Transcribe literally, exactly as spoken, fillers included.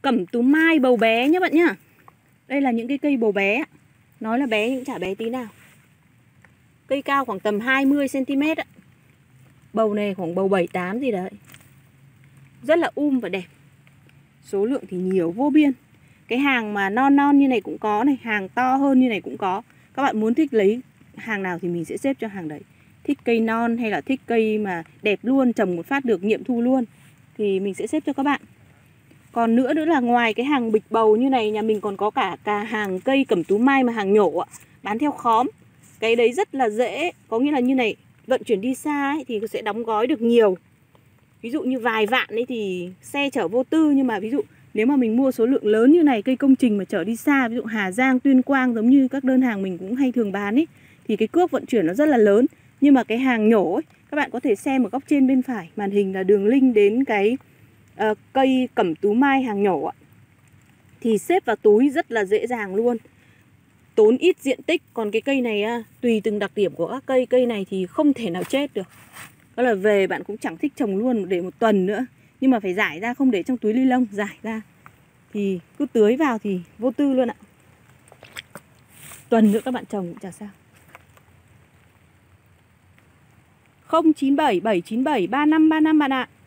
cẩm tú mai bầu bé nhá bạn nhá. Đây là những cái cây bầu bé. Nói là bé nhưng chả bé tí nào. Cây cao khoảng tầm hai mươi xăng ti mét. Bầu này khoảng bầu bảy tám gì đấy. Rất là um và đẹp. Số lượng thì nhiều vô biên. Cái hàng mà non non như này cũng có này, hàng to hơn như này cũng có. Các bạn muốn thích lấy hàng nào thì mình sẽ xếp cho hàng đấy. Thích cây non hay là thích cây mà đẹp luôn, trồng một phát được nghiệm thu luôn thì mình sẽ xếp cho các bạn. Còn nữa nữa là ngoài cái hàng bịch bầu như này, nhà mình còn có cả cả hàng cây cẩm tú mai mà hàng nhổ ạ, bán theo khóm. Cái đấy rất là dễ, có nghĩa là như này, vận chuyển đi xa ấy, thì sẽ đóng gói được nhiều. Ví dụ như vài vạn ấy thì xe chở vô tư, nhưng mà ví dụ nếu mà mình mua số lượng lớn như này, cây công trình mà chở đi xa, ví dụ Hà Giang, Tuyên Quang giống như các đơn hàng mình cũng hay thường bán ấy, thì cái cước vận chuyển nó rất là lớn. Nhưng mà cái hàng nhổ ấy, các bạn có thể xem ở góc trên bên phải màn hình là đường link đến cái uh, cây cẩm tú mai hàng nhổ ạ. Thì xếp vào túi rất là dễ dàng luôn, tốn ít diện tích. Còn cái cây này à, tùy từng đặc điểm của các cây, cây này thì không thể nào chết được. Đó là về bạn cũng chẳng thích trồng luôn để một tuần nữa, nhưng mà phải giải ra, không để trong túi ni lông, giải ra thì cứ tưới vào thì vô tư luôn ạ. Tuần nữa các bạn trồng cũng chả sao. Không chín bảy bảy chín bảy ba năm ba năm bạn ạ.